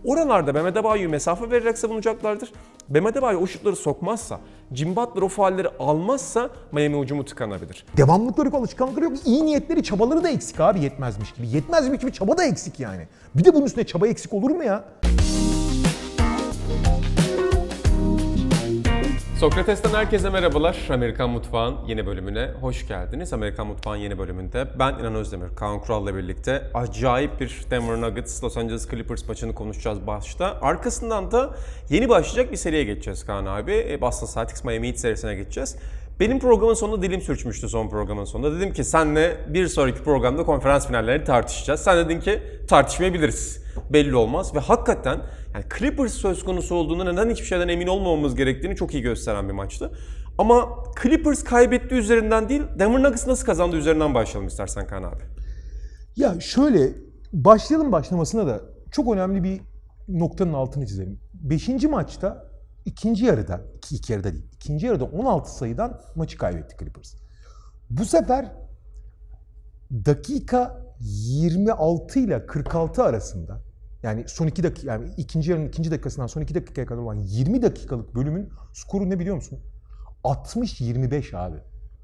Oralarda Bam Adebayo'ya mesafe vererek savunacaklardır. Bam Adebayo o şutları sokmazsa, Jimmy Butler o faullleri almazsa Miami hücumu tıkanabilir. Devamlılıkları yok, alışkanlıkları yok. İyi niyetleri, çabaları da eksik abi, yetmezmiş gibi. Yetmezmiş gibi çaba da eksik yani. Bir de bunun üstüne çaba eksik olur mu ya? Sokrates'ten herkese merhabalar. Amerikan Mutfağı'nın yeni bölümüne hoş geldiniz. Amerikan Mutfağı'nın yeni bölümünde ben İnan Özdemir, Kaan Kural'la birlikte acayip bir Denver Nuggets, Los Angeles Clippers maçını konuşacağız başta. Arkasından da yeni başlayacak bir seriye geçeceğiz Kaan abi. Boston Celtics Miami Heat serisine geçeceğiz. Benim programın sonunda dilim sürçmüştü son programın sonunda. Dedim ki senle bir sonraki programda konferans finallerini tartışacağız. Sen dedin ki tartışmayabiliriz. Belli olmaz ve hakikaten yani Clippers söz konusu olduğunda neden hiçbir şeyden emin olmamamız gerektiğini çok iyi gösteren bir maçtı. Ama Clippers kaybettiği üzerinden değil, Denver Nuggets nasıl kazandığı üzerinden başlayalım istersen Kaan abi. Ya şöyle, başlayalım başlamasına da çok önemli bir noktanın altını çizelim. 5. maçta ikinci yarıda, iki yarıda değil, ikinci yarıda 16 sayıdan maçı kaybetti Clippers. Bu sefer dakika 26 ile 46 arasında, yani son 2 dakika, yani ikinci yarının ikinci dakikasından son 2 dakikaya kadar olan 20 dakikalık bölümün skoru ne biliyor musun? 60-25 abi.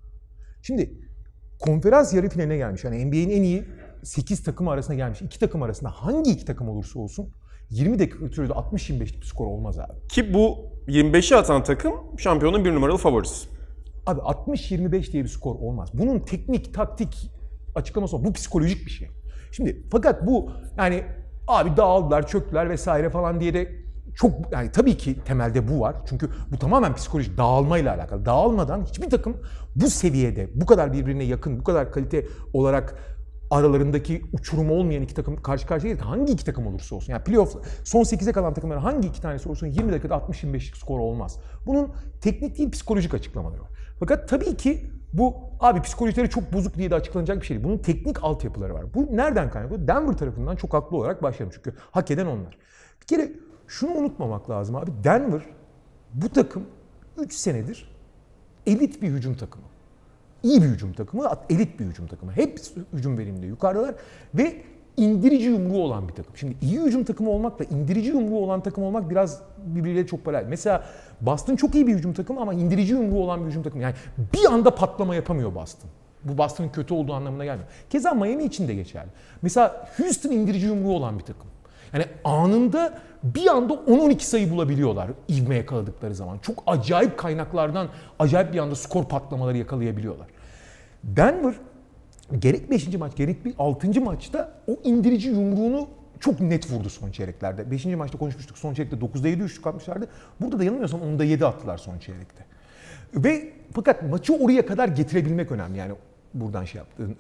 Şimdi konferans yarı finaline gelmiş. Yani NBA'nin en iyi 8 takım arasına gelmiş. 2 takım arasında hangi 2 takım olursa olsun 20 dakika sürede 60-25'lik bir skor olmaz abi. Ki bu 25'i atan takım şampiyonun 1 numaralı favorisi. Abi 60-25 diye bir skor olmaz. Bunun teknik, taktik açıklaması var. Bu psikolojik bir şey. Şimdi fakat bu yani abi dağıldılar, çöktüler vesaire falan diye de çok, yani tabii ki temelde bu var. Çünkü bu tamamen psikolojik dağılmayla alakalı. Dağılmadan hiçbir takım bu seviyede, bu kadar birbirine yakın, bu kadar kalite olarak aralarındaki uçurum olmayan 2 takım karşı karşıya gelir. Hangi 2 takım olursa olsun. Yani playoff son 8'e kalan takımların hangi 2 tanesi olursa 20 dakikada 60-25'lik skor olmaz. Bunun teknik değil psikolojik açıklamaları var. Fakat tabii ki bu abi psikolojileri çok bozuk diye de açıklanacak bir şey değil. Bunun teknik altyapıları var. Bu nereden kaynaklı? Denver tarafından çok haklı olarak başlayalım çünkü hak eden onlar. Bir kere şunu unutmamak lazım abi. Denver bu takım 3 senedir elit bir hücum takımı. İyi bir hücum takımı, elit bir hücum takımı. Hep hücum veriminde yukarıdalar ve indirici yumruğu olan bir takım. Şimdi iyi hücum takımı olmakla indirici yumruğu olan takım olmak biraz birbirleriyle çok paralel. Mesela Boston çok iyi bir hücum takımı ama indirici yumruğu olan bir hücum takımı. Yani bir anda patlama yapamıyor Boston. Bu Boston'ın kötü olduğu anlamına gelmiyor. Keza Miami için de geçerli. Mesela Houston indirici yumruğu olan bir takım. Yani anında bir anda 10-12 sayı bulabiliyorlar ivme yakaladıkları zaman. Çok acayip kaynaklardan acayip bir anda skor patlamaları yakalayabiliyorlar. Denver gerek 5. maç gerek 6. maçta o indirici yumruğunu çok net vurdu son çeyreklerde. 5. maçta konuşmuştuk, son çeyrekte 9'da 7 üçlük atmışlardı. Burada da yanılmıyorsam 10'da 7 attılar son çeyrekte. Ve fakat maçı oraya kadar getirebilmek önemli. Yani buradan şey yaptın,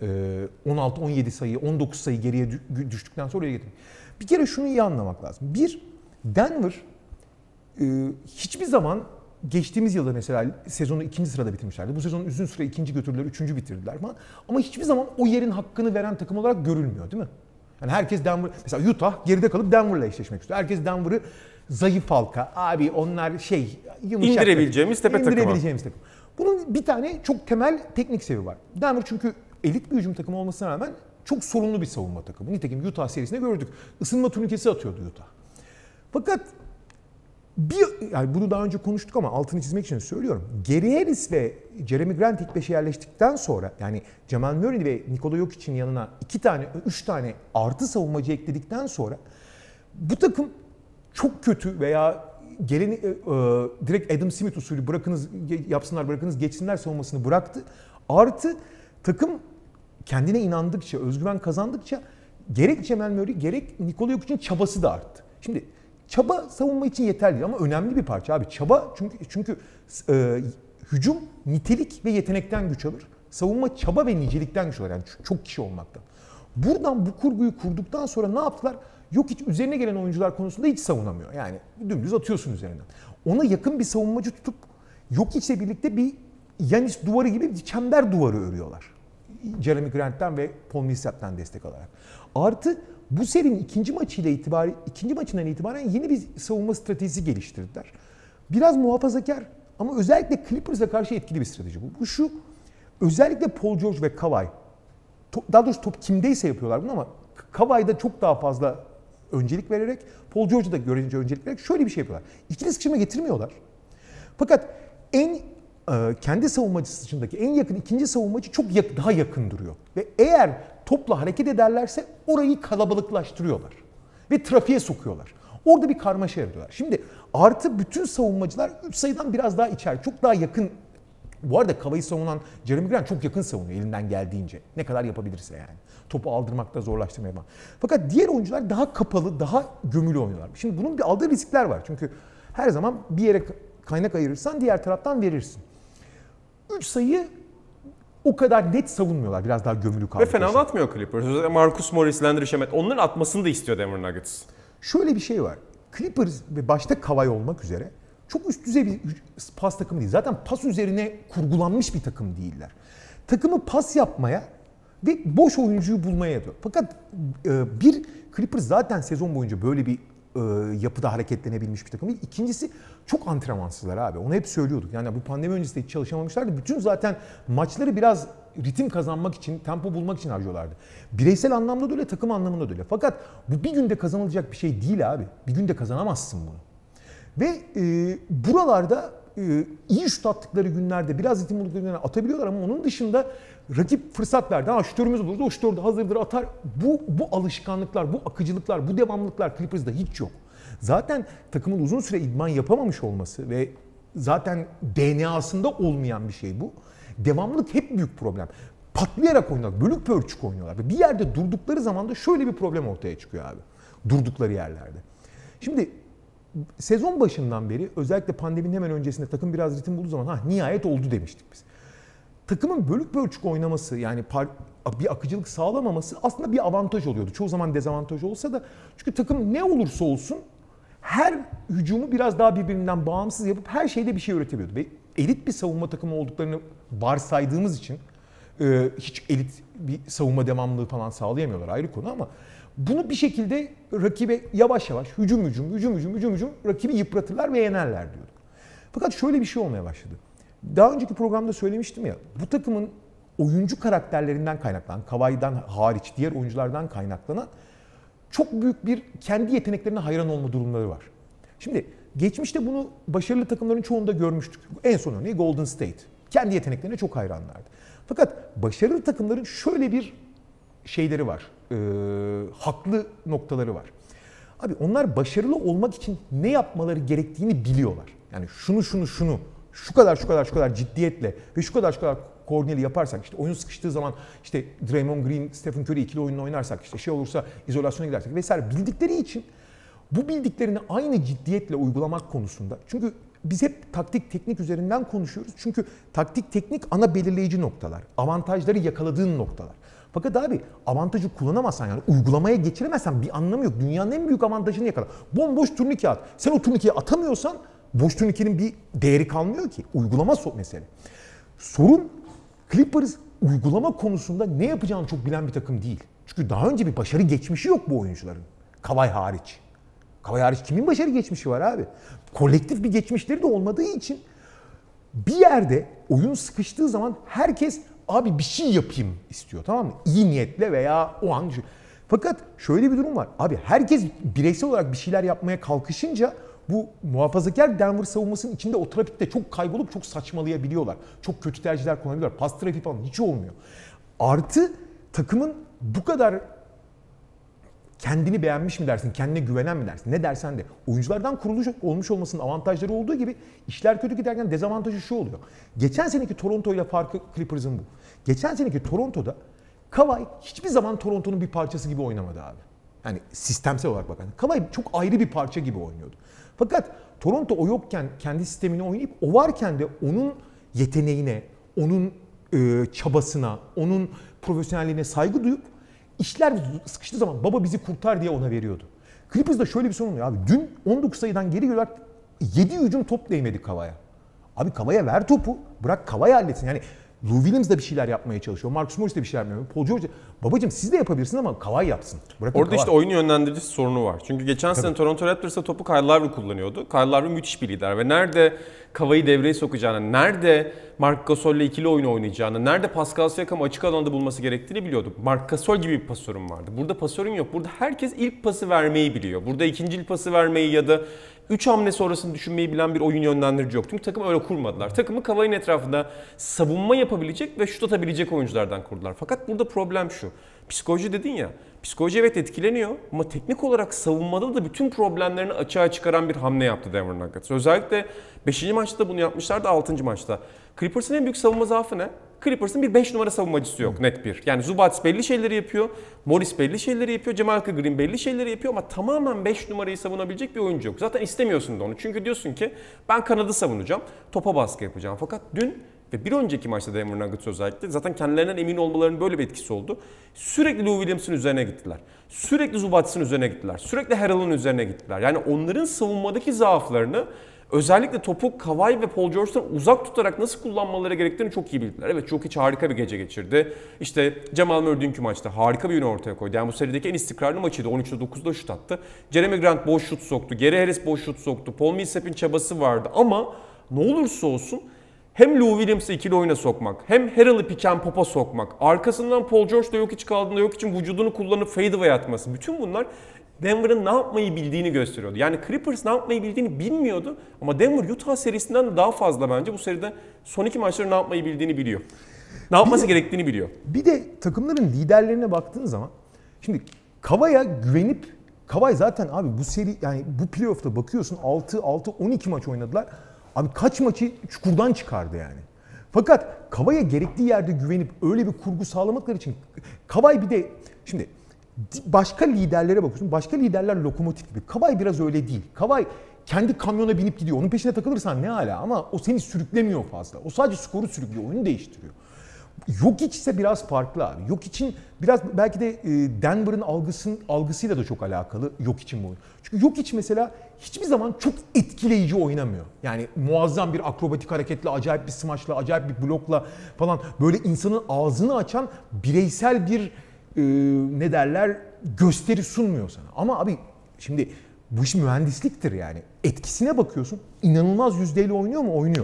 16-17 sayı, 19 sayı geriye düştükten sonra oraya getirmek. Bir kere şunu iyi anlamak lazım. Bir, Denver hiçbir zaman geçtiğimiz yılda mesela sezonu 2. sırada bitirmişlerdi. Bu sezon uzun süre 2. götürdüler, 3. bitirdiler falan. Ama hiçbir zaman o yerin hakkını veren takım olarak görülmüyor değil mi? Yani herkes Denver, mesela Utah geride kalıp Denver'la eşleşmek istiyor. Herkes Denver'ı zayıf halka, abi onlar yumuşak. İndirebileceğimiz tepe takımı. İndirebileceğimiz takım. Bunun bir tane çok temel teknik sebebi var. Denver çünkü elit bir hücum takımı olmasına rağmen çok sorunlu bir savunma takımı. Nitekim Utah serisinde gördük. Isınma turnikesi atıyordu Utah. Fakat yani bunu daha önce konuştuk ama altını çizmek için söylüyorum. Gary Harris ve Jeremy Grant ilk 5'e yerleştikten sonra, yani Jamal Murray ve Nikola Jokic'in yanına 3 tane artı savunmacı ekledikten sonra bu takım çok kötü veya direkt Adam Smith usulü bırakınız geçsinler savunmasını bıraktı. Artı takım kendine inandıkça, özgüven kazandıkça gerek Jamal Murray gerek Nikola Jokic'in çabası da arttı. Şimdi çaba savunma için yeterli değil ama önemli bir parça abi. Çaba çünkü hücum nitelik ve yetenekten güç alır. Savunma çaba ve nicelikten güç alır. Yani çok kişi olmaktan. Buradan bu kurguyu kurduktan sonra ne yaptılar? Yok hiç üzerine gelen oyuncular konusunda hiç savunamıyor. Yani dümdüz atıyorsun üzerinden. Ona yakın bir savunmacı tutup Jokic'le birlikte bir Giannis duvarı gibi bir çember duvarı örüyorlar. Jeremy Grant'ten ve Paul Millsap'ten destek alarak. Artı bu serinin ikinci maçından itibaren yeni bir savunma stratejisi geliştirdiler. Biraz muhafazakar ama özellikle Clippers'a karşı etkili bir strateji bu. Bu şu, özellikle Paul George ve Kawhi, daha doğrusu top kimdeyse yapıyorlar bunu ama Kawhi'da çok daha fazla öncelik vererek, Paul George'a da görece öncelik vererek şöyle bir şey yapıyorlar. İkili sıkıştırma getirmiyorlar. Fakat kendi savunmacısı dışındaki en yakın ikinci savunmacı çok daha yakın duruyor. Ve eğer topla hareket ederlerse orayı kalabalıklaştırıyorlar. Ve trafiğe sokuyorlar. Orada bir karmaşa yaratıyorlar. Şimdi artı bütün savunmacılar 3 sayıdan biraz daha içeri, çok daha yakın. Bu arada Kavai'yi savunan Jeremy Grant çok yakın savunuyor elinden geldiğince. Ne kadar yapabilirse yani. Topu aldırmakta zorlaştırmaya falan. Fakat diğer oyuncular daha kapalı, daha gömülü oynuyorlar. Şimdi bunun bir aldığı riskler var. Çünkü her zaman bir yere kaynak ayırırsan diğer taraftan verirsin. 3 sayı o kadar net savunmuyorlar. Biraz daha gömülü kaldı. Ve fena da atmıyor Clippers. Özellikle Marcus Morris, Landry Shamet onların atmasını da istiyor Denver Nuggets. Şöyle bir şey var. Clippers ve başta Kawhi olmak üzere çok üst düzey bir pas takımı değil. Zaten pas üzerine kurgulanmış bir takım değiller. Takımı pas yapmaya ve boş oyuncuyu bulmaya yapıyor. Fakat bir Clippers zaten sezon boyunca böyle bir yapıda hareketlenebilmiş bir takım değil. İkincisi çok antrenmansızlar abi. Onu hep söylüyorduk. Yani bu pandemi öncesinde hiç çalışamamışlardı. Bütün zaten maçları biraz ritim kazanmak için, tempo bulmak için harcıyorlardı. Bireysel anlamda da öyle, takım anlamında da öyle. Fakat bu bir günde kazanılacak bir şey değil abi. Bir günde kazanamazsın bunu. Ve buralarda iyi şut attıkları günlerde, biraz ritim buldukları günlerde atabiliyorlar ama onun dışında rakip fırsat verdi. Ha şutörümüz bulurdu, o şutör de hazırdır atar. Bu alışkanlıklar, bu akıcılıklar, bu devamlılıklar Clippers'da hiç yok. Zaten takımın uzun süre idman yapamamış olması ve zaten DNA'sında olmayan bir şey bu. Devamlılık hep büyük problem. Patlayarak oynuyorlar, bölük pörçük oynuyorlar. Ve bir yerde durdukları zaman da şöyle bir problem ortaya çıkıyor abi. Durdukları yerlerde. Şimdi sezon başından beri özellikle pandeminin hemen öncesinde takım biraz ritim bulduğu zaman nihayet oldu demiştik biz. Takımın bölük pörçük oynaması yani bir akıcılık sağlamaması aslında bir avantaj oluyordu. Çoğu zaman dezavantaj olsa da çünkü takım ne olursa olsun her hücumu biraz daha birbirinden bağımsız yapıp her şeyde bir şey üretebiliyordu. Ve elit bir savunma takımı olduklarını varsaydığımız için hiç elit bir savunma devamlılığı falan sağlayamıyorlar ayrı konu ama bunu bir şekilde rakibe yavaş yavaş hücum rakibi yıpratırlar ve yenerler diyorduk. Fakat şöyle bir şey olmaya başladı. Daha önceki programda söylemiştim ya bu takımın oyuncu karakterlerinden kaynaklanan, Kawhi'den hariç diğer oyunculardan kaynaklanan çok büyük bir kendi yeteneklerine hayran olma durumları var. Şimdi geçmişte bunu başarılı takımların çoğunda görmüştük. En son örneği Golden State. Kendi yeteneklerine çok hayranlardı. Fakat başarılı takımların şöyle bir şeyleri var. Haklı noktaları var. Abi onlar başarılı olmak için ne yapmaları gerektiğini biliyorlar. Yani şunu şu kadar ciddiyetle ve şu kadar koordineli yaparsak işte oyun sıkıştığı zaman işte Draymond Green, Stephen Curry ikili oyununu oynarsak işte şey olursa izolasyona gidersek vesaire bildikleri için bu bildiklerini aynı ciddiyetle uygulamak konusunda. Çünkü biz hep taktik teknik üzerinden konuşuyoruz. Çünkü taktik teknik ana belirleyici noktalar. Avantajları yakaladığın noktalar. Fakat abi avantajı kullanamazsan yani uygulamaya geçiremezsen bir anlamı yok. Dünyanın en büyük avantajını yakala. Bomboş turnike at. Sen o turnikeyi atamıyorsan boş turnikenin bir değeri kalmıyor ki. Uygulama mesele. Sorun Clippers uygulama konusunda ne yapacağını çok bilen bir takım değil. Çünkü daha önce bir başarı geçmişi yok bu oyuncuların. Kawhi hariç. Kawhi hariç kimin başarı geçmişi var abi? Kolektif bir geçmişleri de olmadığı için bir yerde oyun sıkıştığı zaman herkes abi bir şey yapayım istiyor, tamam mı? İyi niyetle veya o an. Fakat şöyle bir durum var. Abi herkes bireysel olarak bir şeyler yapmaya kalkışınca bu muhafazakar Denver savunmasının içinde o trafikte çok kaybolup çok saçmalayabiliyorlar. Çok kötü tercihler kullanabiliyorlar. Pas trafiği falan hiç olmuyor. Artı takımın bu kadar kendini beğenmiş mi dersin, kendine güvenen mi dersin, ne dersen de oyunculardan kuruluş olmuş olmasının avantajları olduğu gibi işler kötü giderken dezavantajı şu oluyor. Geçen seneki Toronto ile farkı Clippers'ın bu. Geçen seneki Toronto'da Kawhi hiçbir zaman Toronto'nun bir parçası gibi oynamadı abi. Yani sistemsel olarak bakan. Kawhi çok ayrı bir parça gibi oynuyordu. Fakat Toronto o yokken kendi sistemini oynayıp o varken de onun yeteneğine, onun çabasına, onun profesyonelliğine saygı duyup İşler sıkıştığı zaman baba bizi kurtar diye ona veriyordu. Clippers'da şöyle bir sorun oluyor abi. Dün 19 sayıdan geri geliyorlar. 7 hücum top değmedi Kawhi'ye. Abi Kawhi'ye ver topu. Bırak Kawhi halletsin. Yani Lou Williams da bir şeyler yapmaya çalışıyor. Marcus Morris de bir şeyler yapmıyor. Paul George, babacım siz de yapabilirsiniz ama Kawhi yapsın. Bırakın Orada Kawhi. işte oyun yönlendiricisi sorunu var. Çünkü geçen sene Toronto Raptors'a topu Kyle Lowry kullanıyordu. Kyle Lowry müthiş bir lider ve nerede Kawhi'yi devreye sokacağını, nerede Marc Gasol'le ikili oyunu oynayacağını, nerede Pascal Siakam'ı açık alanda bulması gerektiğini biliyordu. Marc Gasol gibi bir pasörün vardı. Burada pasörün yok. Burada herkes ilk pası vermeyi biliyor. Burada ikinci pası vermeyi ya da 3 hamle sonrasını düşünmeyi bilen bir oyun yönlendirici yok. Çünkü takım öyle kurmadılar. Takımı Kawhi'nin etrafında savunma yapabilecek ve şut atabilecek oyunculardan kurdular. Fakat burada problem şu. Psikoloji dedin ya. Psikoloji evet etkileniyor ama teknik olarak savunmada da bütün problemlerini açığa çıkaran bir hamle yaptı Denver Nuggets. Özellikle 5. maçta bunu yapmışlardı, 6. maçta. Clippers'ın en büyük savunma zaafı ne? Clippers'ın bir 5 numara savunmacısı yok, net bir. Yani Zubac belli şeyleri yapıyor, Morris belli şeyleri yapıyor, Jamalca Green belli şeyleri yapıyor ama tamamen 5 numarayı savunabilecek bir oyuncu yok. Zaten istemiyorsun da onu. Çünkü diyorsun ki ben kanadı savunacağım, topa baskı yapacağım. Fakat dün ve bir önceki maçta Denver Nuggets özellikle zaten kendilerinden emin olmalarının böyle bir etkisi oldu. Sürekli Lou Williams'ın üzerine gittiler. Sürekli Zubac'ın üzerine gittiler. Sürekli Harrell'ın üzerine gittiler. Yani onların savunmadaki zaaflarını özellikle topu Kawhi ve Paul George'dan uzak tutarak nasıl kullanmaları gerektiğini çok iyi bildiler. Evet, çok hiç harika bir gece geçirdi. İşte Jamal Murray dünkü maçta harika bir oyun ortaya koydu. Yani bu serideki en istikrarlı maçıydı. 13'te 9'da şut attı. Jeremy Grant boş şut soktu. Gary Harris boş şut soktu. Paul Millsap'in çabası vardı ama ne olursa olsun hem Lou Williams'ı ikili oyuna sokmak, hem Harrell'ı pick and pop'a sokmak, arkasından Paul George'da yok hiç kaldığında yok için vücudunu kullanıp fadeaway atması. Bütün bunlar Denver'ın ne yapmayı bildiğini gösteriyordu. Yani Clippers ne yapmayı bildiğini bilmiyordu ama Denver Utah serisinden de daha fazla bence bu seride son 2 maçları ne yapmayı bildiğini biliyor. Ne yapması gerektiğini biliyor. Bir de takımların liderlerine baktığın zaman şimdi Kawhi'ya güvenip Kawhi zaten abi bu seri yani bu playoff'ta bakıyorsun 6-12 maç oynadılar. Abi kaç maçı çukurdan çıkardı yani. Fakat Kawhi'ye gerektiği yerde güvenip öyle bir kurgu sağlamakları için Kawhi bir de şimdi başka liderlere bakıyorsun. Başka liderler lokomotif gibi. Kawhi biraz öyle değil. Kawhi kendi kamyona binip gidiyor. Onun peşine takılırsan ne hala ama o seni sürüklemiyor fazla. O sadece skoru sürüklüyor, oyunu değiştiriyor. Jokic ise biraz farklı abi. Jokic'in biraz belki de Denver'ın algısıyla da çok alakalı Jokic'in bu oyunu. Çünkü Jokic mesela hiçbir zaman çok etkileyici oynamıyor. Yani muazzam bir akrobatik hareketle, acayip bir smaçla, acayip bir blokla falan böyle insanın ağzını açan bireysel bir ne derler gösteri sunmuyor sana. Ama abi şimdi bu iş mühendisliktir yani. Etkisine bakıyorsun. İnanılmaz yüzdeyle oynuyor mu? Oynuyor.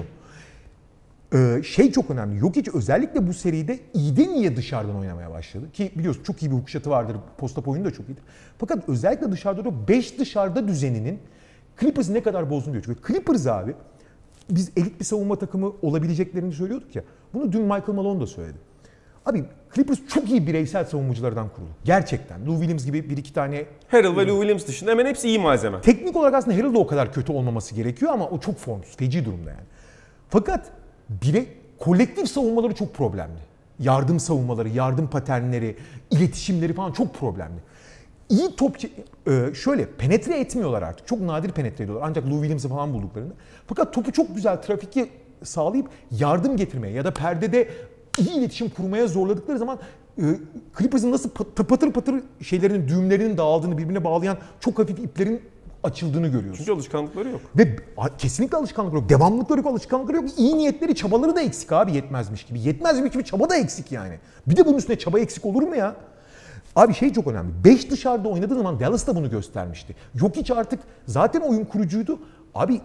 Şey çok önemli. Jokic özellikle bu seride iyiden iyiye dışarıdan oynamaya başladı. Ki biliyorsun çok iyi bir hook shot'ı vardır. Post-up oyunu da çok iyidir. Fakat özellikle dışarıda da 5 dışarıda düzeninin Clippers'ı ne kadar bozduğunu diyor. Çünkü Clippers abi biz elit bir savunma takımı olabileceklerini söylüyorduk ya. Bunu dün Michael Malone da söyledi. Abi Clippers çok iyi bireysel savunmacılardan kurulu. Gerçekten. Lou Williams gibi bir iki tane... Harrell ve Lou Williams dışında hemen hepsi iyi malzeme. Teknik olarak aslında Harrell da o kadar kötü olmaması gerekiyor ama o çok formsuz, feci durumda yani. Fakat kolektif savunmaları çok problemli. Yardım savunmaları, yardım paternleri, iletişimleri falan çok problemli. İyi top şöyle penetre etmiyorlar artık. Çok nadir penetre ediyorlar. Ancak Lou Williams'ı falan bulduklarında. Fakat topu çok güzel trafikte sağlayıp yardım getirmeye ya da perdede iyi iletişim kurmaya zorladıkları zaman Clippers'ın nasıl patır patır şeylerin düğümlerinin dağıldığını birbirine bağlayan çok hafif iplerin açıldığını görüyoruz. Çünkü alışkanlıkları yok. Ve kesinlikle alışkanlıkları yok. Devamlılıkları yok, alışkanlıkları yok. İyi niyetleri, çabaları da eksik abi yetmezmiş gibi. Yetmezmiş gibi çaba da eksik yani. Bir de bunun üstüne çaba eksik olur mu ya? Abi şey çok önemli. 5 dışarıda oynadığı zaman Dallas da bunu göstermişti. Jokic artık zaten oyun kurucuydu. Abi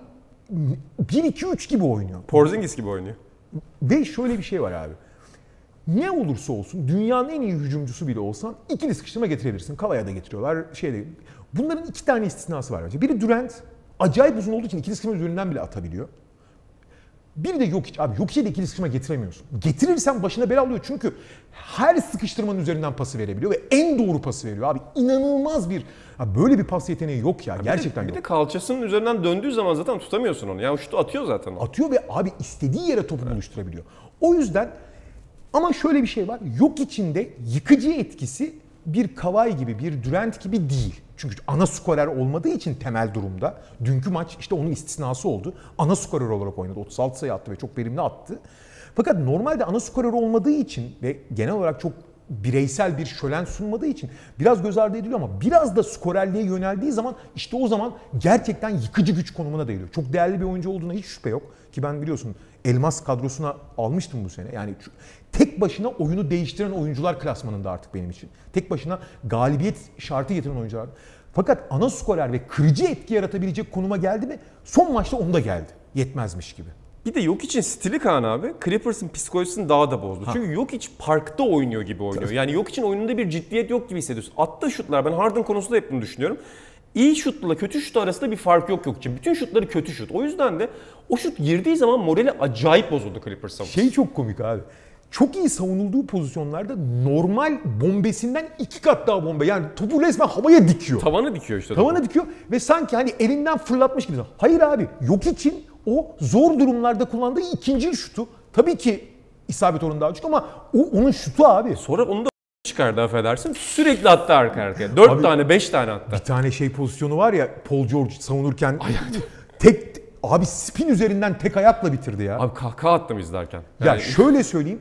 1-2-3 gibi oynuyor. Porzingis gibi oynuyor. Ve şöyle bir şey var abi. Ne olursa olsun dünyanın en iyi hücumcusu bile olsan ikili sıkıştırma getirebilirsin. Kavaya da getiriyorlar. Bunların 2 tane istisnası var bence. Biri Durant. Acayip uzun olduğu için ikili sıkıştırma üzerinden bile atabiliyor. Bir de Jokic. Abi Jokic'e de ikili sıkıştırma getiremiyorsun. Getirirsen başına bela alıyor çünkü her sıkıştırmanın üzerinden pası verebiliyor ve en doğru pası veriyor abi. İnanılmaz bir... Abi böyle bir pas yeteneği yok ya. Gerçekten yok. Bir de kalçasının üzerinden döndüğü zaman zaten tutamıyorsun onu. Yani şutu atıyor zaten o. Atıyor ve abi istediği yere topu buluşturabiliyor. O yüzden ama şöyle bir şey var. Jokic'in de yıkıcı etkisi bir Kawhi gibi, bir Durant gibi değil. Çünkü ana skorer olmadığı için temel durumda. Dünkü maç işte onun istisnası oldu. Ana skorer olarak oynadı. 36 sayı attı ve çok verimli attı. Fakat normalde ana skorer olmadığı için ve genel olarak çok bireysel bir şölen sunmadığı için biraz göz ardı ediliyor ama biraz da skorerliğe yöneldiği zaman işte o zaman gerçekten yıkıcı güç konumuna da geliyor. Çok değerli bir oyuncu olduğuna hiç şüphe yok ki ben biliyorsun Elmas kadrosuna almıştım bu sene. Yani tek başına oyunu değiştiren oyuncular klasmanında artık benim için. Tek başına galibiyet şartı getiren oyuncular. Fakat ana skorer ve kırıcı etki yaratabilecek konuma geldi mi? Son maçta onda geldi. Yetmezmiş gibi. Bir de Jokic'in stili Kaan abi, Clippers'ın psikolojisini daha da bozdu. Çünkü Jokic parkta oynuyor gibi oynuyor. Yani Jokic'in oyununda bir ciddiyet yok gibi hissediyorsun. Attığı şutlar, ben Harden konusunda hep bunu düşünüyorum. İyi şutla kötü şut arasında bir fark yok Jokic'in. Bütün şutları kötü şut. O yüzden de o şut girdiği zaman morali acayip bozuldu Clippers savunması. Şey çok komik abi. Çok iyi savunulduğu pozisyonlarda normal bombesinden 2 kat daha bombe. Yani topu resmen havaya dikiyor. Tavana dikiyor işte. Tavana dikiyor ve sanki hani elinden fırlatmış gibi. Hayır abi, Jokic'in o zor durumlarda kullandığı ikinci şutu tabii ki isabet oranı daha düşük ama o onun şutu abi. Sonra onu da çıkardı affedersin. Sürekli attı arka arkaya. 4 tane 5 tane attı. Bir tane şey pozisyonu var ya, Paul George savunurken tek abi spin üzerinden tek ayakla bitirdi ya. Abi kahkaha attım izlerken. Ya şöyle söyleyeyim.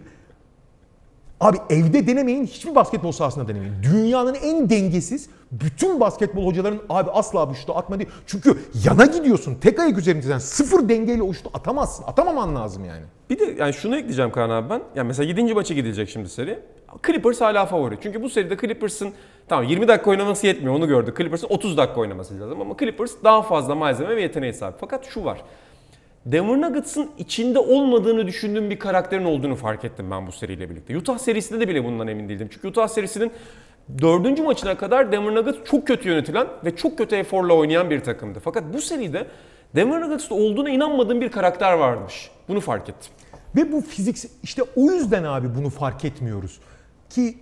Abi evde denemeyin, hiçbir basketbol sahasında denemeyin. Dünyanın en dengesiz, bütün basketbol hocaların abi asla bu şutu atma değil. Çünkü yana gidiyorsun, tek ayak üzerinden sıfır dengeyle o şutu atamazsın. Atamaman lazım yani. Bir de yani şunu ekleyeceğim Kaan abi ben. Yani mesela 7. maça gidilecek şimdi seri. Clippers hala favori. Çünkü bu seride Clippers'ın tamam 20 dakika oynaması yetmiyor, onu gördük. Clippers'ın 30 dakika oynaması lazım ama Clippers daha fazla malzeme ve yeteneğe sahip. Fakat şu var. Denver Nuggets'ın içinde olmadığını düşündüğüm bir karakterin olduğunu fark ettim ben bu seriyle birlikte. Utah serisinde de bile bundan emin değildim. Çünkü Utah serisinin 4. maçına kadar Denver Nuggets çok kötü yönetilen ve çok kötü eforla oynayan bir takımdı. Fakat bu seride Denver Nuggets'ta olduğuna inanmadığım bir karakter varmış. Bunu fark ettim. Ve bu fizik, işte o yüzden abi bunu fark etmiyoruz. Ki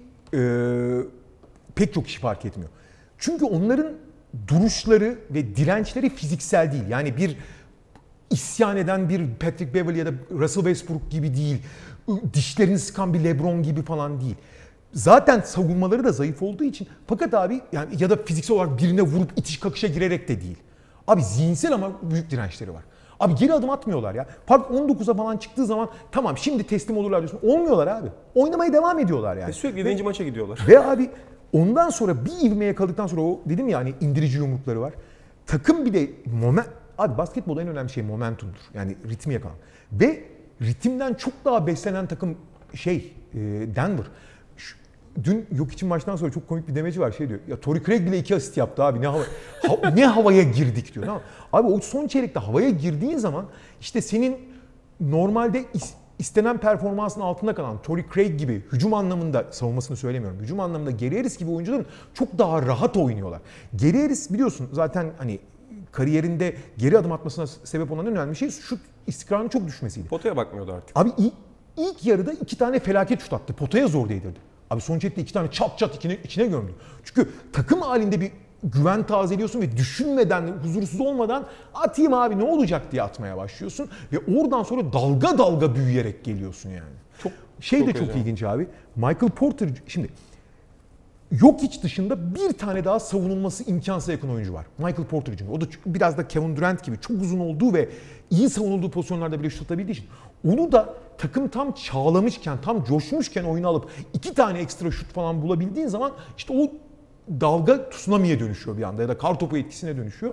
pek çok kişi fark etmiyor. Çünkü onların duruşları ve dirençleri fiziksel değil. Yani bir isyan eden bir Patrick Beverley ya da Russell Westbrook gibi değil. Dişlerini sıkan bir LeBron gibi falan değil. Zaten savunmaları da zayıf olduğu için fakat abi yani ya da fiziksel olarak birine vurup itiş kakışa girerek de değil. Abi zihinsel ama büyük dirençleri var. Abi geri adım atmıyorlar ya. Fark 19'a falan çıktığı zaman tamam şimdi teslim olurlar diyorsun. Olmuyorlar abi. Oynamaya devam ediyorlar yani. Sürekli 7. maça gidiyorlar. Ve abi ondan sonra bir ivmeye kaldıktan sonra o dedim ya hani indirici yumrukları var. Takım bir de abi basketbolda en önemli şey momentumdur. Yani ritmi yakalan. Ve ritimden çok daha beslenen takım Denver. Dün Jokic'in maçtan sonra çok komik bir demeci var, şey diyor. Ya Torrey Craig bile 2 asist yaptı abi, ne havaya girdik diyor. Tamam. Abi o son çeyrekte havaya girdiğin zaman işte senin normalde istenen performansın altında kalan Torrey Craig gibi hücum anlamında, savunmasını söylemiyorum, hücum anlamında Gary Harris gibi oyuncuların çok daha rahat oynuyorlar. Gary Harris biliyorsun zaten hani kariyerinde geri adım atmasına sebep olan en önemli şey şut istikrarının çok düşmesiydi. Potaya bakmıyordu artık. Abi ilk yarıda 2 tane felaket şut attı. Potaya zor değdirdi. Abi son çeyrekte 2 tane çat içine gömdü. Çünkü takım halinde bir güven tazeliyorsun ve düşünmeden, huzursuz olmadan atayım abi ne olacak diye atmaya başlıyorsun. Ve oradan sonra dalga dalga büyüyerek geliyorsun yani. Çok ilginç abi. Michael Porter, şimdi Jokic dışında bir tane daha savunulması imkansıza yakın oyuncu var. Michael Porter için. O da biraz da Kevin Durant gibi çok uzun olduğu ve iyi savunulduğu pozisyonlarda bile şut atabildiği için. Onu da takım tam çağlamışken, tam coşmuşken oyunu alıp 2 tane ekstra şut falan bulabildiğin zaman işte o dalga tsunami'ye dönüşüyor bir anda ya da kar topu etkisine dönüşüyor.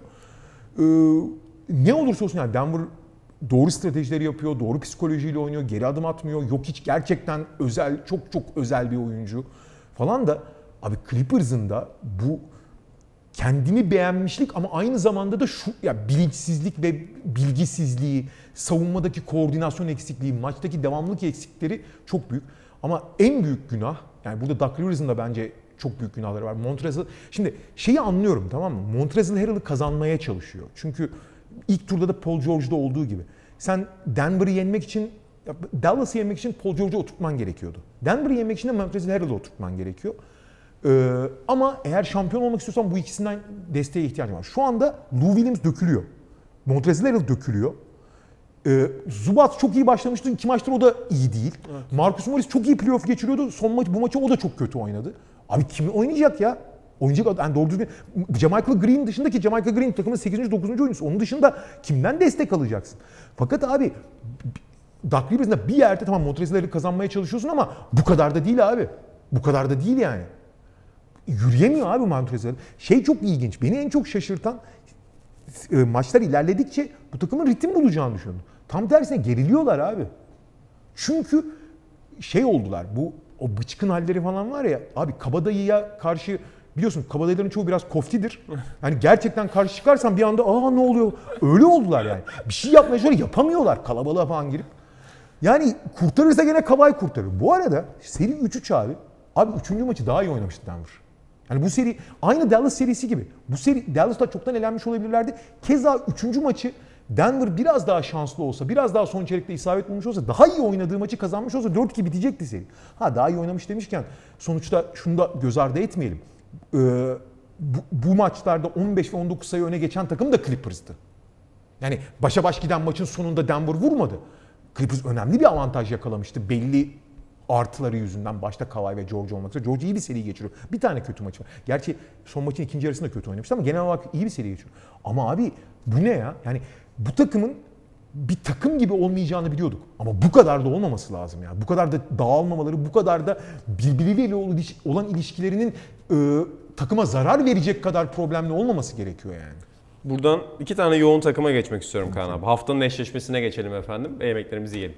Ne olursa olsun yani Denver doğru stratejileri yapıyor, doğru psikolojiyle oynuyor, geri adım atmıyor. Jokic gerçekten özel, çok özel bir oyuncu falan da abi Clippers'ın da bu kendini beğenmişlik ama aynı zamanda da şu ya bilinçsizlik ve bilgisizliği, savunmadaki koordinasyon eksikliği, maçtaki devamlılık eksikleri çok büyük. Ama en büyük günah, yani burada Doug Rivers'ın da bence çok büyük günahları var. Montrezl, şimdi şeyi anlıyorum, tamam mı? Montrezl Harrell'ı kazanmaya çalışıyor. Çünkü ilk turda da Paul George'da olduğu gibi. Sen Denver'ı yenmek için, Dallas'ı yenmek için Paul George'u oturtman gerekiyordu. Denver'ı yenmek için de Montrezl Harrell'ı oturtman gerekiyor. Ama eğer şampiyon olmak istiyorsan bu ikisinden desteğe ihtiyacım var. Şu anda Lou Williams dökülüyor. Montrezl Harrell dökülüyor. Zubac çok iyi başlamıştı. 2 maçtır o da iyi değil. Evet. Marcus Morris çok iyi playoff geçiriyordu. Bu maçı o da çok kötü oynadı. Abi kim oynayacak ya? Oynayacak yani doğru düzgün. Jamichael Green dışındaki Jamichael Green takımın 8. 9. oyuncusu. Onun dışında kimden destek alacaksın? Fakat abi Doug Rivers'ın bir yerde tamam Montrezl Harrell'ı kazanmaya çalışıyorsun ama bu kadar da değil abi. Bu kadar da değil yani. Yürüyemiyor abi Montrezl. Şey çok ilginç. Beni en çok şaşırtan maçlar ilerledikçe bu takımın ritim bulacağını düşünüyordum. Tam tersine geriliyorlar abi. Çünkü şey oldular. O bıçkın halleri falan var ya. Abi kabadayıya karşı biliyorsun kabadayıların çoğu biraz koftidir. Yani gerçekten karşı çıkarsan bir anda ne oluyor? Öyle oldular yani. Bir şey yapmaya çalışıyor, yapamıyorlar kalabalığa falan girip. Yani kurtarırsa gene Kawhi kurtarır. Bu arada seri 3-3 abi. Abi 3. maçı daha iyi oynamıştı Denver. Yani bu seri aynı Dallas serisi gibi. Bu seri Dallas'ta çoktan elenmiş olabilirlerdi. Keza 3. maçı Denver biraz daha şanslı olsa, biraz daha son çeyrekte isabet bulmuş olsa, daha iyi oynadığı maçı kazanmış olsa 4-2 bitecekti seri. Daha iyi oynamış demişken sonuçta şunu da göz ardı etmeyelim. Bu maçlarda 15 ve 19 sayı öne geçen takım da Clippers'tı. Yani başa baş giden maçın sonunda Denver vurmadı. Clippers önemli bir avantaj yakalamıştı belli artıları yüzünden. Başta Kawhi ve George olmak üzere. George iyi bir seri geçiriyor. Bir tane kötü maçı var. Gerçi son maçın ikinci yarısında kötü oynamıştı ama genel olarak iyi bir seri geçiriyor. Ama abi bu ne ya? Yani bu takımın bir takım gibi olmayacağını biliyorduk. Ama bu kadar da olmaması lazım ya. Bu kadar da dağılmamaları, bu kadar da birbirleriyle olan ilişkilerinin takıma zarar verecek kadar problemli olmaması gerekiyor yani. Buradan 2 tane yoğun takıma geçmek istiyorum Kaan abi. Haftanın eşleşmesine geçelim efendim ve yemeklerimizi yiyelim.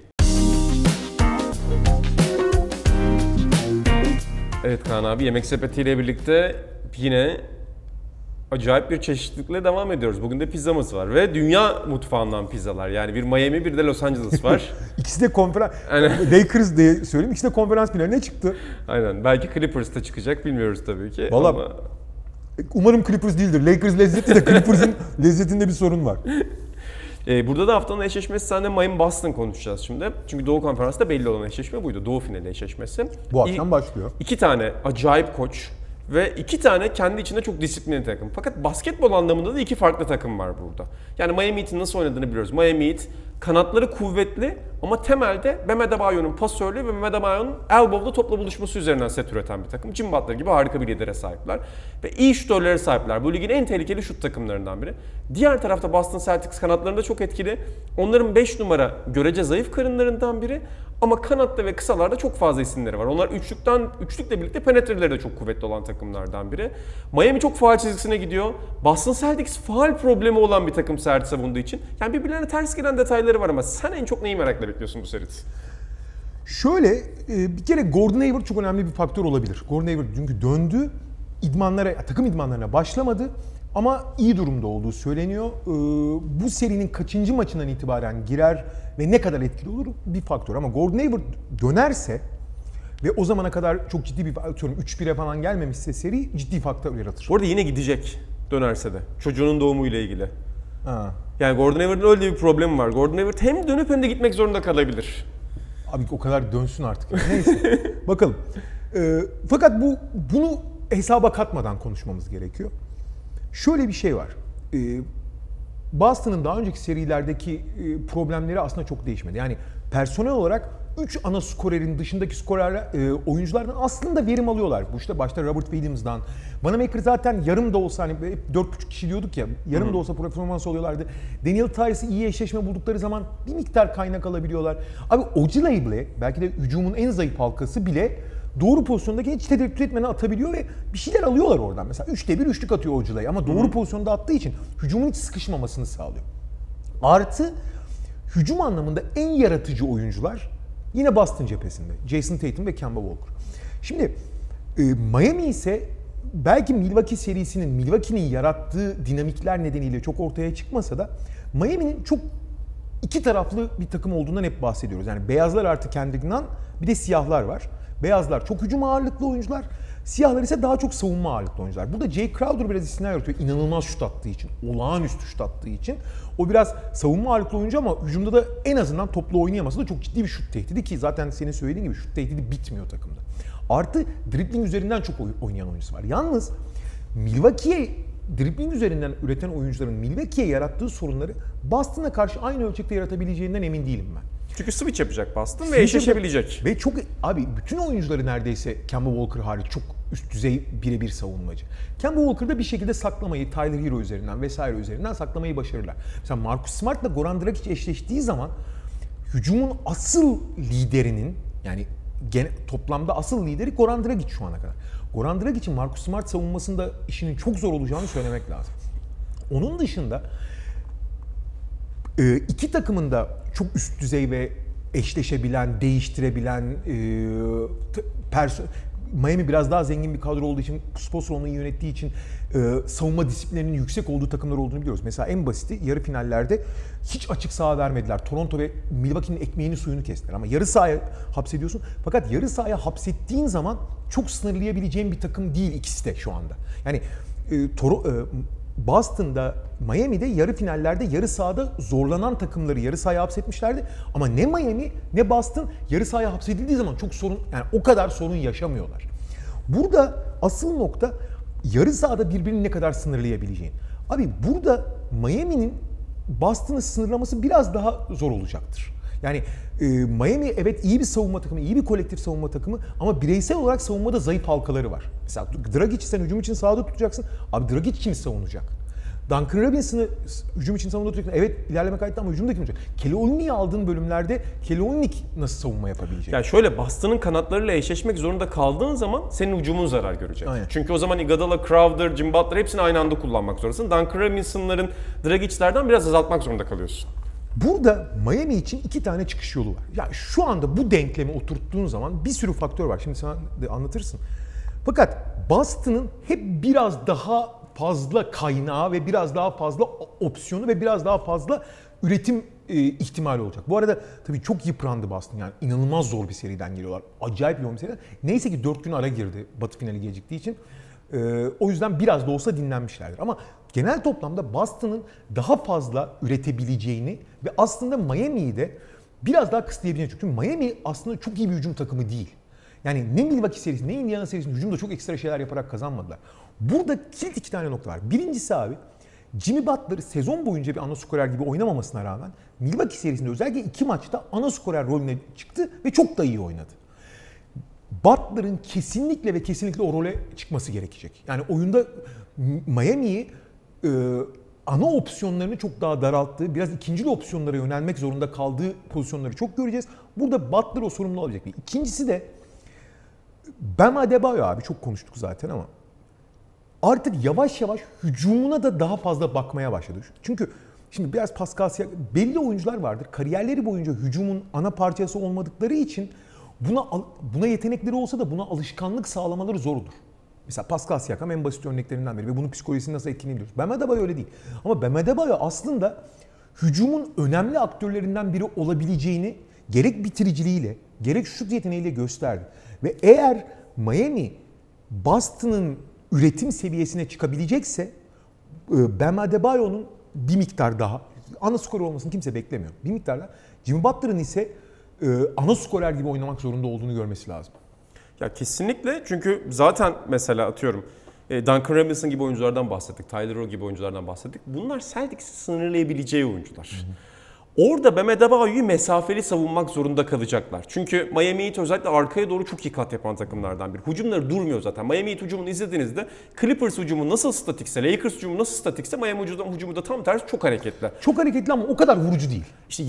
Evet Kaan abi, yemek sepetiyle birlikte yine acayip bir çeşitlilikle devam ediyoruz. Bugün de pizzamız var ve dünya mutfağından pizzalar. Yani bir Miami, bir de Los Angeles var. İkisi de konferans, Lakers diye söyleyeyim, ikisi de konferans finaline çıktı. Aynen, belki Clippers'ta çıkacak, bilmiyoruz tabii ki. Vallahi ama... umarım Clippers değildir. Lakers lezzeti de Clippers'ın lezzetinde bir sorun var. Burada da haftanın eşleşmesi seninle Miami-Boston konuşacağız şimdi. Çünkü Doğu Konferans'ta belli olan eşleşme buydu. Doğu finali eşleşmesi. Bu akşam başlıyor. 2 tane acayip koç ve 2 tane kendi içinde çok disiplinli takım. Fakat basketbol anlamında da 2 farklı takım var burada. Yani Miami Heat'in nasıl oynadığını biliyoruz. Miami Heat kanatları kuvvetli ama temelde Bam Adebayo'nun pasörlüğü ve Bam Adebayo'nun elbow'da topla buluşması üzerinden set üreten bir takım. Jimmy Butler gibi harika bir lidere sahipler. Ve iyi şutörlere sahipler. Bu ligin en tehlikeli şut takımlarından biri. Diğer tarafta Boston Celtics kanatlarında çok etkili. Onların 5 numara görece zayıf karınlarından biri. Ama kanatta ve kısalarda çok fazla isimleri var. Onlar üçlükle birlikte penetreleri de çok kuvvetli olan takımlardan biri. Miami çok faul çizgisine gidiyor. Boston Celtics faul problemi olan bir takım sert savunduğu için. Yani birbirlerine ters gelen detayları var ama sen en çok neyi merakla bekliyorsun bu seride? Şöyle, bir kere Gordon Hayward çok önemli bir faktör olabilir. Gordon Hayward çünkü döndü, takım idmanlarına başlamadı ama iyi durumda olduğu söyleniyor. Bu serinin kaçıncı maçından itibaren girer ve ne kadar etkili olur bir faktör. Ama Gordon Hayward dönerse ve o zamana kadar çok ciddi bir, atıyorum 3-1'e falan gelmemişse seri ciddi faktör yaratır. Bu arada yine gidecek dönerse de. Çocuğunun doğumuyla ilgili. Ha. Yani Gordon Hayward'ın öyle bir problemi var. Gordon Hayward hem dönüp hem de gitmek zorunda kalabilir. Abi o kadar dönsün artık. Neyse. Bakalım. Fakat bunu hesaba katmadan konuşmamız gerekiyor. Şöyle bir şey var. Boston'ın daha önceki serilerdeki problemleri aslında çok değişmedi. Yani personel olarak 3 ana skorerin dışındaki oyunculardan aslında verim alıyorlar. Bu işte başta Robert Williams'dan. Vanamaker zaten yarım da olsa, hani 4,5 kişi diyorduk ya, yarım da olsa performans oluyorlardı. Daniel Tice'ı iyi eşleşme buldukları zaman bir miktar kaynak alabiliyorlar. Abi Ogilvy bile, belki de hücumun en zayıf halkası bile doğru pozisyondaki hiç tereddüt etmeden atabiliyor ve bir şeyler alıyorlar oradan. Mesela 3'te 1 üçlük atıyor Ogilvy ama doğru pozisyonda attığı için hücumun hiç sıkışmamasını sağlıyor. Artı hücum anlamında en yaratıcı oyuncular yine Boston cephesinde. Jason Tatum ve Kemba Walker. Şimdi Miami ise belki Milwaukee'nin yarattığı dinamikler nedeniyle çok ortaya çıkmasa da Miami'nin çok iki taraflı bir takım olduğundan hep bahsediyoruz. Yani beyazlar artı Kendrick Nunn, bir de siyahlar var. Beyazlar çok hücum ağırlıklı oyuncular, siyahlar ise daha çok savunma ağırlıklı oyuncular. Burada Jay Crowder biraz istisna yaratıyor. İnanılmaz şut attığı için, olağanüstü şut attığı için. O biraz savunma ağırlıklı oyuncu ama hücumda da en azından toplu oynayamasa da çok ciddi bir şut tehdidi ki zaten senin söylediğin gibi şut tehdidi bitmiyor takımda. Artı dribbling üzerinden çok oynayan oyuncusu var. Yalnız Milwaukee'ye dribbling üzerinden üreten oyuncuların Milwaukee'ye yarattığı sorunları Boston'a karşı aynı ölçekte yaratabileceğinden emin değilim ben. Çünkü switch yapacak Boston ve eşleşebilecek. Ve çok abi bütün oyuncuları neredeyse Kemba Walker hariç çok üst düzey birebir savunmacı. Kemba Walker'da bir şekilde saklamayı Tyler Hero üzerinden vesaire üzerinden saklamayı başarırlar. Mesela Marcus Smart'la Goran Dragic eşleştiği zaman hücumun asıl liderinin, yani toplamda asıl lideri Goran Dragic şu ana kadar. Goran Dragic'in Marcus Smart savunmasında işinin çok zor olacağını söylemek lazım. Onun dışında iki takımın da çok üst düzey ve eşleşebilen, değiştirebilen Miami biraz daha zengin bir kadro olduğu için, Spoelstra'nın yönettiği için savunma disiplinlerinin yüksek olduğu takımlar olduğunu biliyoruz. Mesela en basiti yarı finallerde hiç açık saha vermediler. Toronto ve Milwaukee'nin ekmeğini suyunu kestiler. Ama yarı sahaya hapsediyorsun. Fakat yarı sahaya hapsettiğin zaman çok sınırlayabileceğin bir takım değil ikisi de şu anda. Yani Boston'da, Miami'de yarı finallerde yarı sahada zorlanan takımları yarı sahaya hapsetmişlerdi. Ama ne Miami ne Boston yarı sahaya hapsedildiği zaman çok sorun, yani o kadar sorun yaşamıyorlar. Burada asıl nokta yarı sahada birbirini ne kadar sınırlayabileceğin. Abi burada Miami'nin Boston'ı sınırlaması biraz daha zor olacaktır. Yani Miami evet iyi bir savunma takımı, iyi bir kolektif savunma takımı ama bireysel olarak savunmada zayıf halkaları var. Mesela Dragic'i sen hücum için sahada tutacaksın. Abi Dragic kimi savunacak? Duncan Robinson'ı hücum için savunmada tutacaksın. Evet ilerleme kaydı ama hücumda kim olacak? Kelly Olynyk'i aldığın bölümlerde Kelly Olynyk nasıl savunma yapabilecek? Yani şöyle Boston'ın kanatlarıyla eşleşmek zorunda kaldığın zaman senin hücumun zarar görecek. Aynen. Çünkü o zaman Iguodala, Crowder, Jimmy Butler hepsini aynı anda kullanmak zorundasın. Duncan Robinson'ların, Dragic'lerden biraz azaltmak zorunda kalıyorsun. Burada Miami için iki tane çıkış yolu var. Ya şu anda bu denklemi oturttuğun zaman bir sürü faktör var. Şimdi sana de anlatırsın. Fakat Boston'ın hep biraz daha fazla kaynağı ve biraz daha fazla opsiyonu ve biraz daha fazla üretim ihtimali olacak. Bu arada tabii çok yıprandı Boston. Yani inanılmaz zor bir seriden geliyorlar. Acayip yoğun bir seriden. Neyse ki 4 gün ara girdi Batı finali geciktiği için. O yüzden biraz da olsa dinlenmişlerdir. Ama genel toplamda Boston'ın daha fazla üretebileceğini ve aslında Miami'yi de biraz daha kısıtlayabileceğini. Çünkü Miami aslında çok iyi bir hücum takımı değil. Yani ne Milwaukee serisi ne Indiana serisinde hücumda çok ekstra şeyler yaparak kazanmadılar. Burada kilit iki tane nokta var. Birincisi abi Jimmy Butler sezon boyunca bir ana skorer gibi oynamamasına rağmen Milwaukee serisinde özellikle 2 maçta ana skorer rolüne çıktı ve çok da iyi oynadı. Butler'ın kesinlikle ve kesinlikle o role çıkması gerekecek. Yani oyunda Miami'yi ana opsiyonlarını çok daha daralttığı, biraz ikincili opsiyonlara yönelmek zorunda kaldığı pozisyonları çok göreceğiz. Burada Butler o sorumlu olacak. İkincisi de Bam Adebayo abi çok konuştuk zaten ama artık yavaş yavaş hücumuna da daha fazla bakmaya başladı. Çünkü şimdi biraz Pascal Siakam, belli oyuncular vardır. Kariyerleri boyunca hücumun ana parçası olmadıkları için buna yetenekleri olsa da buna alışkanlık sağlamaları zordur. Mesela Pascal Siakam en basit örneklerinden biri ve bunun psikolojisini nasıl etkilediğini biliyoruz. Bam Adebayo öyle değil. Ama Bam Adebayo aslında hücumun önemli aktörlerinden biri olabileceğini gerek bitiriciliğiyle, gerek şut yeteneğiyle gösterdi. Ve eğer Miami Boston'ın üretim seviyesine çıkabilecekse Bam Adebayo'nun bir miktar daha, ana skorer olmasını kimse beklemiyor. Bir miktar daha. Jimmy Butler'ın ise ana skorer gibi oynamak zorunda olduğunu görmesi lazım. Ya kesinlikle, çünkü zaten mesela atıyorum Duncan Robinson gibi oyunculardan bahsettik, Tyler Rowe gibi oyunculardan bahsettik. Bunlar Celtics'i sınırlayabileceği oyuncular. Hı hı. Orada Bam Adebayo'yu mesafeli savunmak zorunda kalacaklar. Çünkü Miami Heat özellikle arkaya doğru çok iyi kat yapan takımlardan biri. Hücumları durmuyor zaten. Miami Heat hücumunu izlediğinizde Clippers hücumu nasıl statikse, Lakers hücumu nasıl statikse Miami hücumu da tam tersi çok hareketli. Çok hareketli ama o kadar vurucu değil. İşte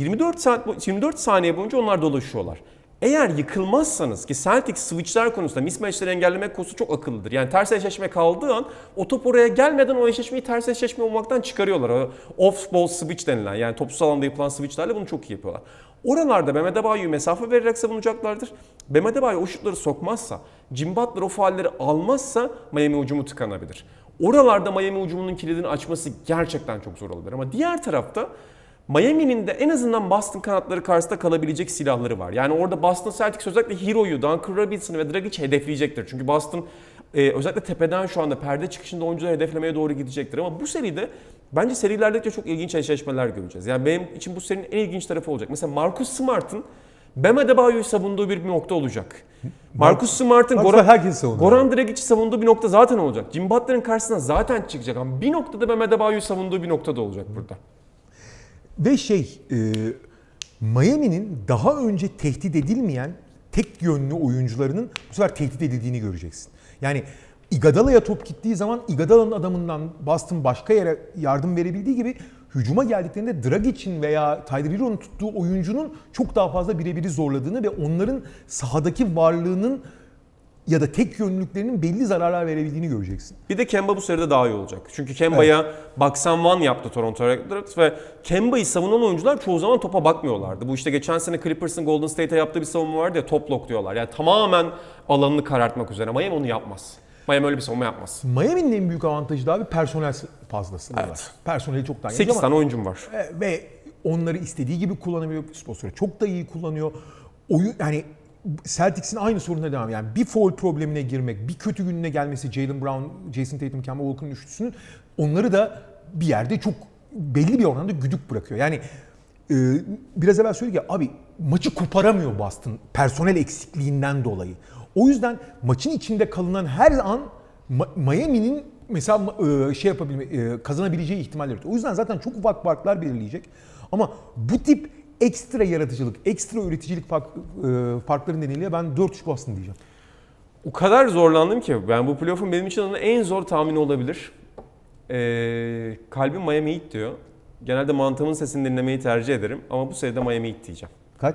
24 saniye boyunca onlar dolaşıyorlar. Eğer yıkılmazsanız, ki Celtics switchler konusunda mismatchleri engellemek konusu çok akıllıdır. Yani ters eşleşme kaldığı an o top oraya gelmeden o eşleşmeyi ters eşleşme olmaktan çıkarıyorlar. O off-ball switch denilen, yani topsuz alanda yapılan switchlerle bunu çok iyi yapıyorlar. Oralarda Bam Adebayo'yu mesafe vererek savunacaklardır. Bam Adebayo o şutları sokmazsa, Jimmy Butler o faalleri almazsa Miami hücumu tıkanabilir. Oralarda Miami hücumunun kilidini açması gerçekten çok zor olabilir. Ama diğer tarafta Miami'nin de en azından Boston kanatları karşısında kalabilecek silahları var. Yani orada Boston Celtics özellikle Hero'yu, Duncan Robinson'ı ve Dragic'i hedefleyecektir. Çünkü Boston özellikle tepeden şu anda perde çıkışında oyuncuları hedeflemeye doğru gidecektir. Ama bu seride bence serilerdeki çok ilginç eşleşmeler göreceğiz. Yani benim için bu serinin en ilginç tarafı olacak. Mesela Marcus Smart'ın Bam Adebayo'yu savunduğu bir nokta olacak. Marcus Smart'ın Goran Dragic'i savunduğu bir nokta zaten olacak. Jimmy Butler'ın karşısına zaten çıkacak ama bir noktada Bam Adebayo'yu savunduğu bir nokta da olacak burada. Ve Miami'nin daha önce tehdit edilmeyen tek yönlü oyuncularının bu sefer tehdit edildiğini göreceksin. Yani Iguodala'ya top gittiği zaman Iguodala'nın adamından Boston başka yere yardım verebildiği gibi hücuma geldiklerinde Dragic'in veya Tyler Hero'nun tuttuğu oyuncunun çok daha fazla birebiri zorladığını ve onların sahadaki varlığının ya da tek yönlülüklerinin belli zararlar verebildiğini göreceksin. Bir de Kemba bu seride daha iyi olacak. Çünkü Kemba'ya box and one yaptı Toronto Raptors ve Kemba'yı savunan oyuncular çoğu zaman topa bakmıyorlardı. Bu işte geçen sene Clippers'ın Golden State'e yaptığı bir savunma vardı ya, top lock diyorlar. Yani tamamen alanını karartmak üzere. Miami onu yapmaz. Miami öyle bir savunma yapmaz. Miami'nin en büyük avantajı da abi personel fazlası Evet. var. Personeli çoktan 8 tane oyuncum var. Ve onları istediği gibi kullanabiliyor. Spoelstra çok da iyi kullanıyor. Oyun yani Celtics'in aynı sorununa devam. Yani bir foul problemine girmek, bir kötü gününe gelmesi Jaylen Brown, Jason Tatum, Kemba Walker'ın üçlüsünün onları da bir yerde çok belli bir oranda güdük bırakıyor. Yani biraz evvel söyledik ya abi maçı koparamıyor Boston personel eksikliğinden dolayı. O yüzden maçın içinde kalınan her an Miami'nin mesela kazanabileceği ihtimalleri. O yüzden zaten çok ufak farklar belirleyecek. Ama bu tip ekstra yaratıcılık, ekstra üreticilik farkları nedeniyle ben 4-3 Boston diyeceğim. O kadar zorlandım ki ben bu playoff'un benim için en zor tahmini olabilir. Kalbim Miami Heat diyor. Genelde mantığımın sesini dinlemeyi tercih ederim ama bu seride Miami Heat diyeceğim. Kaç?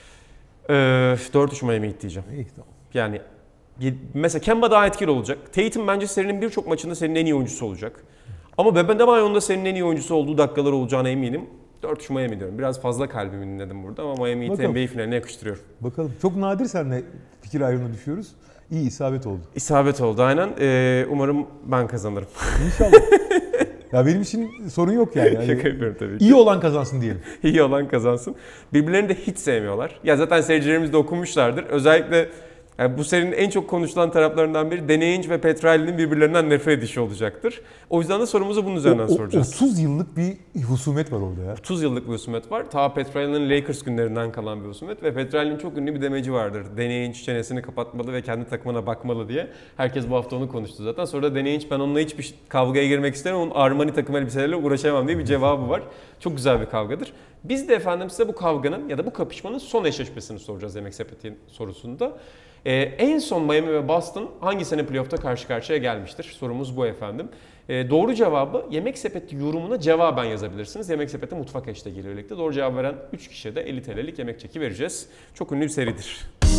4-3 Miami Heat diyeceğim. İyi, tamam. Yani mesela Kemba daha etkili olacak. Tatum bence serinin birçok maçında senin en iyi oyuncusu olacak. Ama Bam Adebayo'nun da senin en iyi oyuncusu olduğu dakikalar olacağına eminim. 4-3 Miami diyorum. Biraz fazla kalbimi dinledim burada ama Miami Heat'i NBA finaline yakıştırıyorum. Bakalım. Çok nadir seninle fikir ayrılığına düşüyoruz. İyi isabet oldu. İsabet oldu aynen. Umarım ben kazanırım. İnşallah. Ya benim için sorun yok yani. Şaka yapıyorum tabii ki. İyi olan kazansın diyelim. İyi olan kazansın. Birbirlerini de hiç sevmiyorlar. Ya zaten seyircilerimiz de okumuşlardır. Özellikle yani bu serinin en çok konuşulan taraflarından biri Danny Ainge ve Petrali'nin birbirlerinden nefret edişi olacaktır. O yüzden de sorumuzu bunun üzerinden soracağız. 30 yıllık bir husumet var orada ya. 30 yıllık bir husumet var. Ta Petrali'nin Lakers günlerinden kalan bir husumet ve Petrali'nin çok ünlü bir demeci vardır. Danny Ainge çenesini kapatmalı ve kendi takımına bakmalı diye. Herkes bu hafta onu konuştu zaten. Sonra da Danny Ainge ben onunla hiçbir kavgaya girmek istemem, onun Armani takım elbiseleriyle uğraşamam diye bir cevabı var. Çok güzel bir kavgadır. Biz de efendim size bu kavganın ya da bu kapışmanın son eşleşmesini soracağız Yemek Sepeti sorusunda. En son Miami ve Boston hangi sene playoff'ta karşı karşıya gelmiştir? Sorumuz bu efendim. Doğru cevabı Yemek Sepeti yorumuna cevaben yazabilirsiniz. Yemek Sepeti mutfak hashtag ile birlikte doğru cevap veren 3 kişiye de 50 TL'lik yemek çeki vereceğiz. Çok ünlü bir seridir.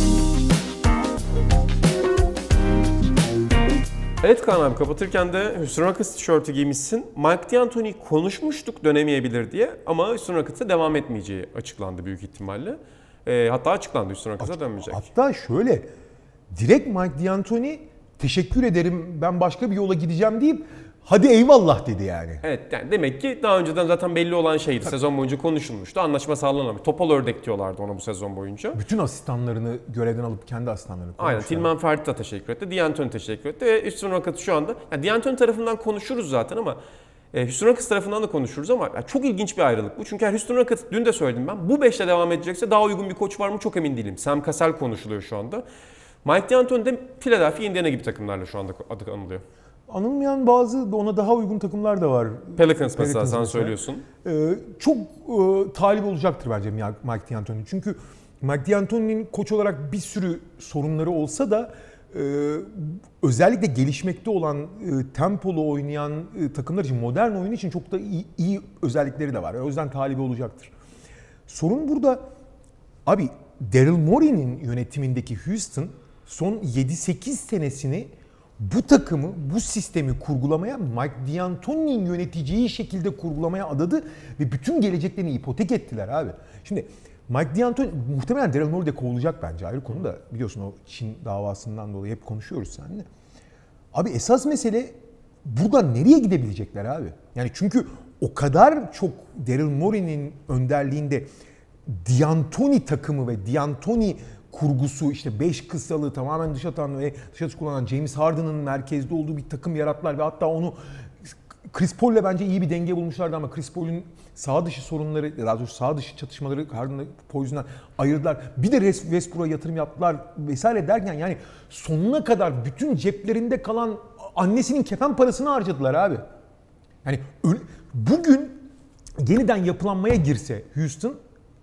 Evet Kaan abi, kapatırken de Houston Rockets tişörtü giymişsin. Mike D'Antoni konuşmuştuk dönemeyebilir diye ama Houston Rockets'a devam etmeyeceği açıklandı büyük ihtimalle. Hatta açıklandı, Houston Rockets'a dönmeyecek. Hatta şöyle, direkt Mike D'Antoni teşekkür ederim ben başka bir yola gideceğim deyip hadi eyvallah dedi yani. Evet, yani demek ki daha önceden zaten belli olan şeydi. Sezon boyunca konuşulmuştu. Anlaşma sağlanamamış. Topal ördek diyorlardı ona bu sezon boyunca. Bütün asistanlarını görevden alıp kendi asistanlarını Aynen. koymuşlar. Tillman Fertitta teşekkür etti. D'Antoni teşekkür etti. Ve Houston Rockets şu anda... Yani D'Antoni tarafından konuşuruz zaten ama... Houston Rockets tarafından da konuşuruz ama çok ilginç bir ayrılık bu. Çünkü Houston Rockets, dün de söyledim ben, bu 5'te devam edecekse daha uygun bir koç var mı çok emin değilim. Sam Cassell konuşuluyor şu anda. Mike D'Antoni de Philadelphia, Indiana gibi takımlarla şu anda adı anılıyor. Anılmayan bazı ona daha uygun takımlar da var. Pelicans mesela sen söylüyorsun. Çok talip olacaktır bence Mike D'Antoni. Çünkü Mike D'Antoni'nin koç olarak bir sürü sorunları olsa da özellikle gelişmekte olan tempolu oynayan takımlar için, modern oyun için çok da iyi özellikleri de var. O yüzden talibi olacaktır. Sorun burada abi Daryl Morey'nin yönetimindeki Houston son 7-8 senesini bu takımı, bu sistemi kurgulamaya, Mike D'Antoni'nin yöneteceği şekilde kurgulamaya adadı ve bütün geleceklerini ipotek ettiler abi. Şimdi Mike D'Antoni muhtemelen Daryl Morey de kovulacak bence, ayrı konu da, biliyorsun o Çin davasından dolayı hep konuşuyoruz seninle. Abi esas mesele buradan nereye gidebilecekler abi? Yani çünkü o kadar çok Daryl Morey'nin önderliğinde D'Antoni takımı ve D'Antoni kurgusu, işte 5 kısalı tamamen dış atan ve dış atış kullanan James Harden'ın merkezde olduğu bir takım yarattılar ve hatta onu Chris Paul'le bence iyi bir denge bulmuşlardı ama Chris Paul'un sağ dışı sorunları, daha doğrusu sağ dışı çatışmaları Harden'la Paul yüzünden ayırdılar. Bir de Westbrook'a yatırım yaptılar vesaire derken yani sonuna kadar bütün ceplerinde kalan annesinin kefen parasını harcadılar abi. Yani bugün yeniden yapılanmaya girse Houston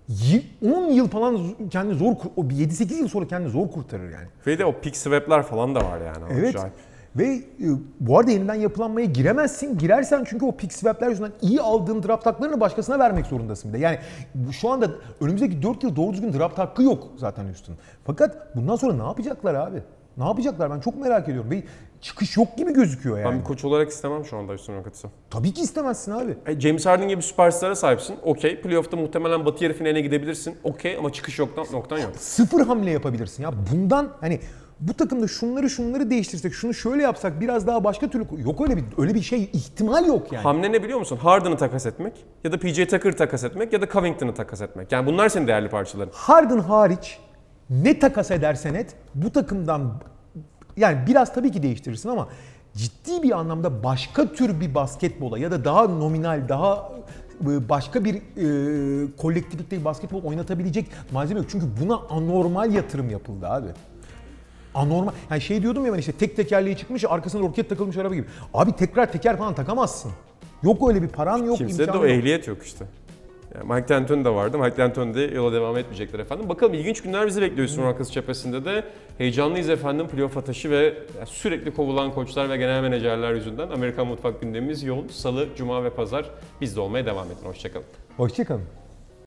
10 yıl falan kendini 7-8 yıl sonra kendini zor kurtarır yani. Ve de o pick swap'ler falan da var yani. Evet. Acayip. Ve bu arada yeniden yapılanmaya giremezsin. Girersen çünkü o pick swap'ler yüzünden iyi aldığın draft haklarını başkasına vermek zorundasın bir de. Yani şu anda önümüzdeki 4 yıl doğru düzgün draft hakkı yok zaten Houston. Fakat bundan sonra ne yapacaklar abi? Ne yapacaklar? Ben çok merak ediyorum. Bir çıkış yok gibi gözüküyor yani. Ben bir koç olarak istemem şu anda Houston Rockets'ı. Tabii ki istemezsin abi. James Harden gibi süperstara sahipsin. Okey. Playoff'ta muhtemelen Batı yarı finaline gidebilirsin. Okey ama çıkış noktan yok. Sıfır hamle yapabilirsin ya. Bundan hani bu takımda şunları değiştirsek, şunu şöyle yapsak biraz daha başka türlü yok öyle bir şey ihtimal yok yani. Hamle ne biliyor musun? Harden'ı takas etmek ya da PJ Tucker'ı takas etmek ya da Covington'ı takas etmek. Yani bunlar senin değerli parçaların. Harden hariç ne takas edersen et bu takımdan yani biraz tabii ki değiştirirsin ama ciddi bir anlamda başka tür bir basketbola ya da daha nominal, daha başka bir kolektiflikte basketbol oynatabilecek malzeme yok. Çünkü buna anormal yatırım yapıldı abi. Anormal. Yani şey diyordum ya ben işte tek tekerleği çıkmış arkasına roket takılmış araba gibi. Abi tekrar teker falan takamazsın. Yok öyle bir paran yok. Kimse de o ehliyet yok işte. Yani Mike D'Antoni de vardı. Mike D'Antoni de yola devam etmeyecekler efendim. Bakalım ilginç günler bizi bekliyor Houston Rockets cephesinde de. Heyecanlıyız efendim. Playoff ateşi ve sürekli kovulan koçlar ve genel menajerler yüzünden Amerikan mutfak gündemimiz yoğun. Salı, Cuma ve Pazar bizde olmaya devam edin. Hoşçakalın. Hoşçakalın.